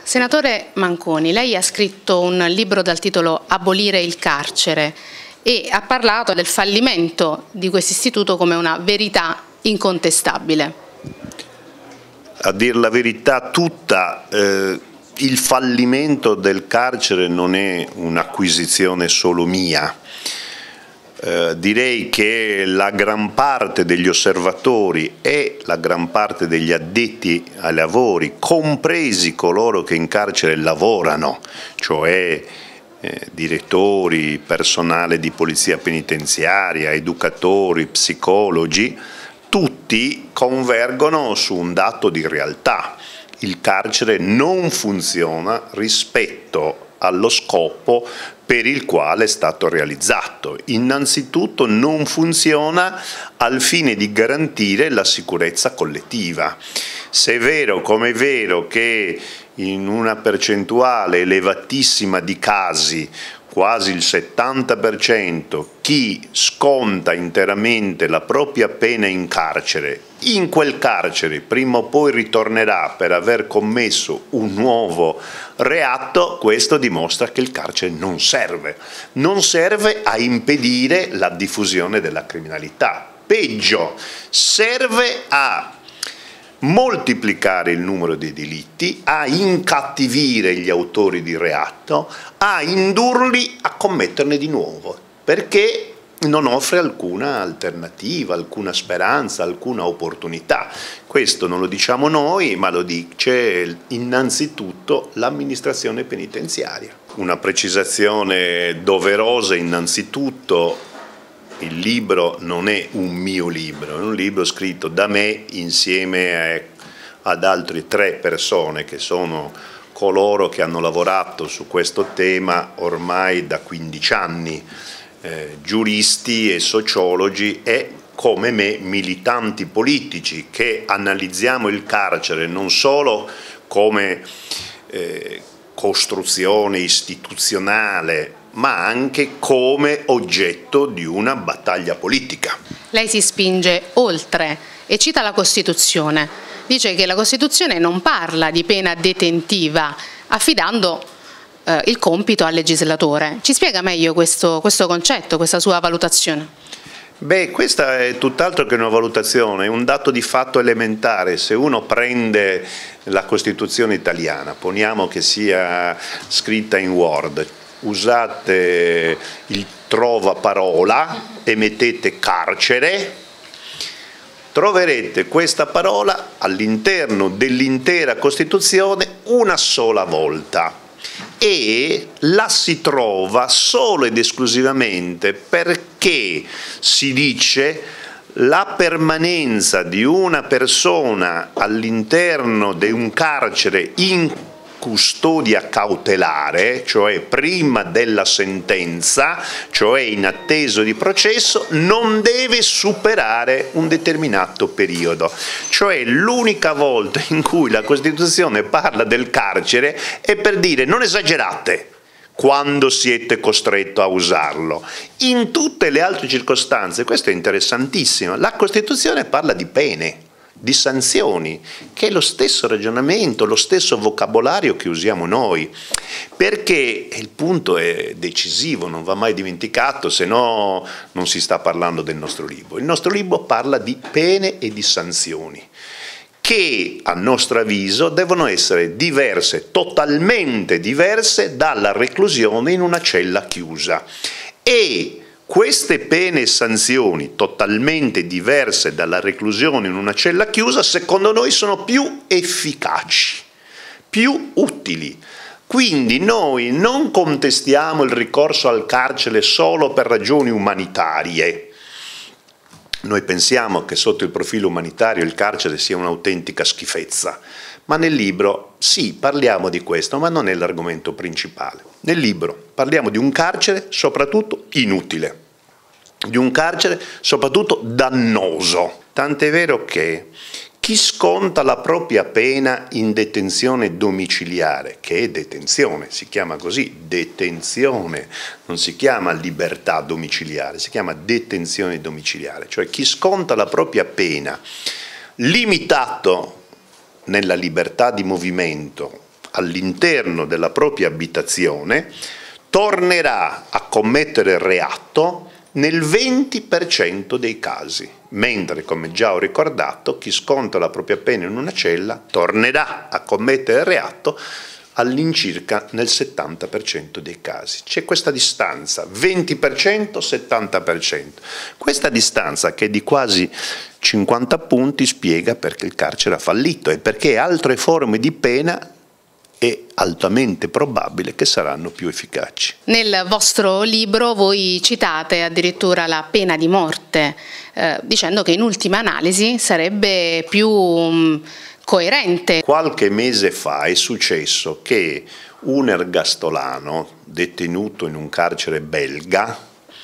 Senatore Manconi, lei ha scritto un libro dal titolo Abolire il carcere e ha parlato del fallimento di questo istituto come una verità incontestabile. A dir la verità tutta, il fallimento del carcere non è un'acquisizione solo mia. Direi che la gran parte degli osservatori e la gran parte degli addetti ai lavori, compresi coloro che in carcere lavorano, cioè direttori, personale di polizia penitenziaria, educatori, psicologi, tutti convergono su un dato di realtà. Il carcere non funziona rispetto allo scopo per il quale è stato realizzato. Innanzitutto non funziona al fine di garantire la sicurezza collettiva. Se è vero, come è vero, che in una percentuale elevatissima di casi, quasi il 70%, chi sconta interamente la propria pena in carcere, in quel carcere prima o poi ritornerà per aver commesso un nuovo reato, questo dimostra che il carcere non serve a impedire la diffusione della criminalità. Peggio, serve a moltiplicare il numero dei delitti, a incattivire gli autori di reato, a indurli a commetterne di nuovo, perché non offre alcuna alternativa, alcuna speranza, alcuna opportunità. Questo non lo diciamo noi, ma lo dice innanzitutto l'amministrazione penitenziaria. Una precisazione doverosa innanzitutto: il libro non è un mio libro, è un libro scritto da me insieme ad altre 3 persone che sono coloro che hanno lavorato su questo tema ormai da 15 anni, giuristi e sociologi e, come me, militanti politici che analizziamo il carcere non solo come costruzione istituzionale, ma anche come oggetto di una battaglia politica. Lei si spinge oltre e cita la Costituzione. Dice che la Costituzione non parla di pena detentiva, affidando il compito al legislatore. Ci spiega meglio questo concetto, questa sua valutazione? Beh, questa è tutt'altro che una valutazione, è un dato di fatto elementare. Se uno prende la Costituzione italiana, poniamo che sia scritta in Word, usate il trovaparola e mettete carcere, troverete questa parola all'interno dell'intera Costituzione una sola volta e la si trova solo ed esclusivamente perché si dice la permanenza di una persona all'interno di un carcere in custodia cautelare, cioè prima della sentenza, cioè in attesa di processo, non deve superare un determinato periodo. Cioè l'unica volta in cui la Costituzione parla del carcere è per dire non esagerate quando siete costretto a usarlo. In tutte le altre circostanze, questo è interessantissimo, la Costituzione parla di pene, di sanzioni, che è lo stesso ragionamento, lo stesso vocabolario che usiamo noi, perché il punto è decisivo, non va mai dimenticato, se no non si sta parlando del nostro libro. Il nostro libro parla di pene e di sanzioni, che a nostro avviso devono essere diverse, totalmente diverse dalla reclusione in una cella chiusa. E queste pene e sanzioni totalmente diverse dalla reclusione in una cella chiusa, secondo noi, sono più efficaci, più utili. Quindi noi non contestiamo il ricorso al carcere solo per ragioni umanitarie. Noi pensiamo che sotto il profilo umanitario il carcere sia un'autentica schifezza, ma nel libro sì, parliamo di questo, ma non è l'argomento principale. Nel libro parliamo di un carcere soprattutto inutile, di un carcere soprattutto dannoso. Tant'è vero che chi sconta la propria pena in detenzione domiciliare, che è detenzione, si chiama così, detenzione, non si chiama libertà domiciliare, si chiama detenzione domiciliare, cioè chi sconta la propria pena limitato nella libertà di movimento all'interno della propria abitazione tornerà a commettere reato nel 20% dei casi, mentre, come già ho ricordato, chi sconta la propria pena in una cella tornerà a commettere reato all'incirca nel 70% dei casi. C'è questa distanza, 20%, 70%. Questa distanza, che è di quasi 50 punti, spiega perché il carcere ha fallito e perché altre forme di pena è altamente probabile che saranno più efficaci. Nel vostro libro voi citate addirittura la pena di morte, dicendo che in ultima analisi sarebbe più coerente. Qualche mese fa è successo che un ergastolano detenuto in un carcere belga,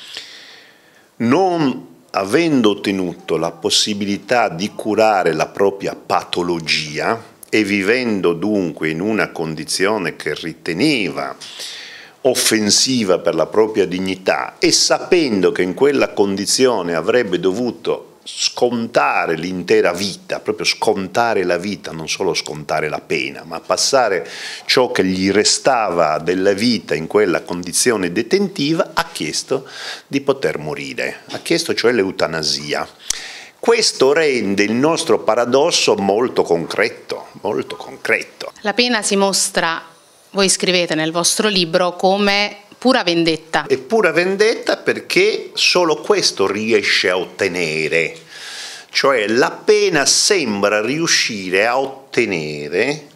non avendo ottenuto la possibilità di curare la propria patologia e vivendo dunque in una condizione che riteneva offensiva per la propria dignità e sapendo che in quella condizione avrebbe dovuto scontare l'intera vita, proprio scontare la vita, non solo scontare la pena, ma passare ciò che gli restava della vita in quella condizione detentiva, ha chiesto di poter morire, ha chiesto cioè l'eutanasia. Questo rende il nostro paradosso molto concreto, molto concreto. La pena si mostra, voi scrivete nel vostro libro, come pura vendetta. È pura vendetta perché solo questo riesce a ottenere, cioè la pena sembra riuscire a ottenere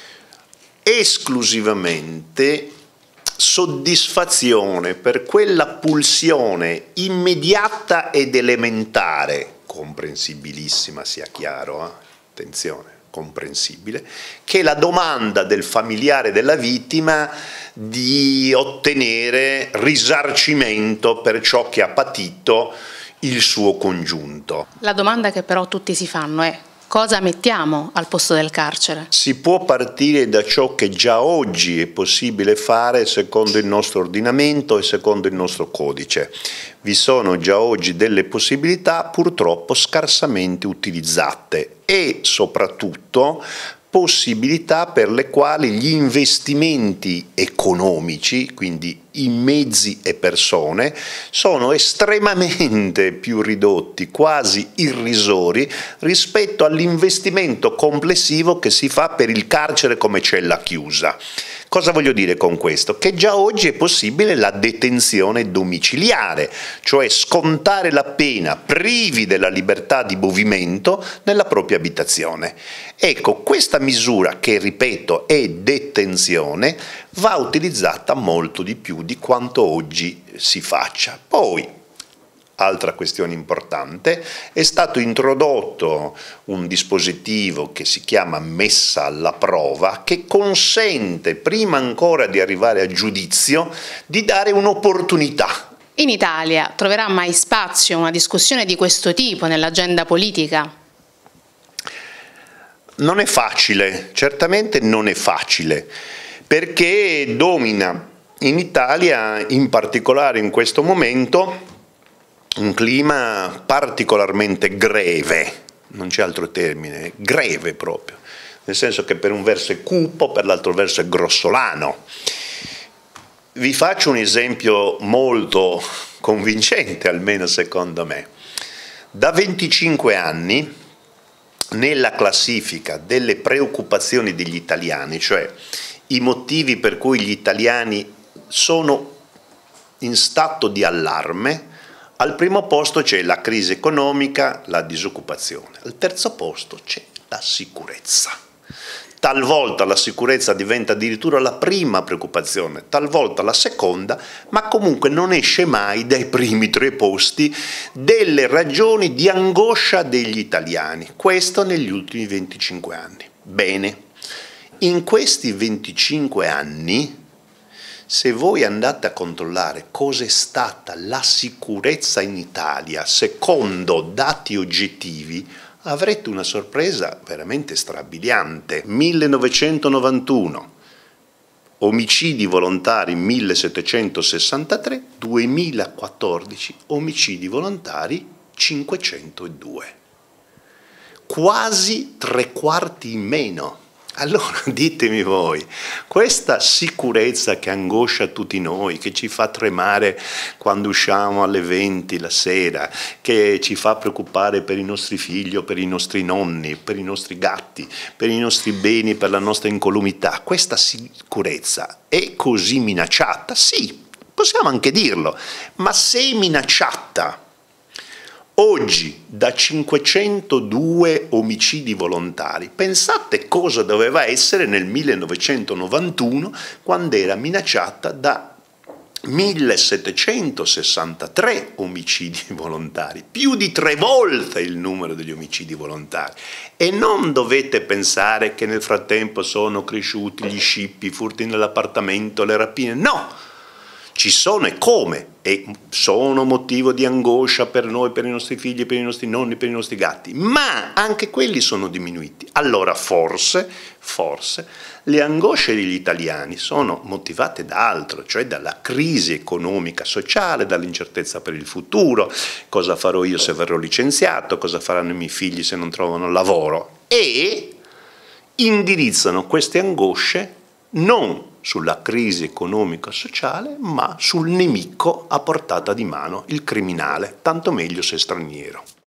esclusivamente soddisfazione per quella pulsione immediata ed elementare, comprensibilissima, sia chiaro, attenzione, comprensibile, che è la domanda del familiare della vittima di ottenere risarcimento per ciò che ha patito il suo congiunto. La domanda che però tutti si fanno è: cosa mettiamo al posto del carcere? Si può partire da ciò che già oggi è possibile fare secondo il nostro ordinamento e secondo il nostro codice. Vi sono già oggi delle possibilità purtroppo scarsamente utilizzate e soprattutto possibilità per le quali gli investimenti economici, quindi in mezzi e persone, sono estremamente più ridotti, quasi irrisori, rispetto all'investimento complessivo che si fa per il carcere come cella chiusa. Cosa voglio dire con questo? Che già oggi è possibile la detenzione domiciliare, cioè scontare la pena privi della libertà di movimento nella propria abitazione. Ecco, questa misura, che ripeto è detenzione, va utilizzata molto di più di quanto oggi si faccia. Poi, altra questione importante, è stato introdotto un dispositivo che si chiama messa alla prova, che consente, prima ancora di arrivare a giudizio, di dare un'opportunità. In Italia troverà mai spazio una discussione di questo tipo nell'agenda politica? Non è facile, certamente non è facile, perché domina in Italia, in particolare in questo momento, un clima particolarmente greve, non c'è altro termine, greve proprio, nel senso che per un verso è cupo, per l'altro verso è grossolano. Vi faccio un esempio molto convincente, almeno secondo me. Da 25 anni, nella classifica delle preoccupazioni degli italiani, cioè i motivi per cui gli italiani sono in stato di allarme, al primo posto c'è la crisi economica, la disoccupazione. Al terzo posto c'è la sicurezza. Talvolta la sicurezza diventa addirittura la prima preoccupazione, talvolta la seconda, ma comunque non esce mai dai primi tre posti delle ragioni di angoscia degli italiani. Questo negli ultimi 25 anni. Bene, in questi 25 anni, se voi andate a controllare cosa è stata la sicurezza in Italia secondo dati oggettivi, avrete una sorpresa veramente strabiliante. 1991, omicidi volontari 1763, 2014 omicidi volontari 502. Quasi tre quarti in meno. Allora ditemi voi, questa sicurezza che angoscia tutti noi, che ci fa tremare quando usciamo alle 20 la sera, che ci fa preoccupare per i nostri figli o per i nostri nonni, per i nostri gatti, per i nostri beni, per la nostra incolumità, questa sicurezza è così minacciata? Sì, possiamo anche dirlo, ma se è minacciata oggi da 502 omicidi volontari, pensate cosa doveva essere nel 1991 quando era minacciata da 1763 omicidi volontari, più di 3 volte il numero degli omicidi volontari. E non dovete pensare che nel frattempo sono cresciuti gli scippi, i furti nell'appartamento, le rapine, no! Ci sono e come, e sono motivo di angoscia per noi, per i nostri figli, per i nostri nonni, per i nostri gatti, ma anche quelli sono diminuiti. Allora forse le angosce degli italiani sono motivate da altro, cioè dalla crisi economica, sociale, dall'incertezza per il futuro, cosa farò io se verrò licenziato, cosa faranno i miei figli se non trovano lavoro, e indirizzano queste angosce non sulla crisi economico-sociale, ma sul nemico a portata di mano, il criminale, tanto meglio se straniero.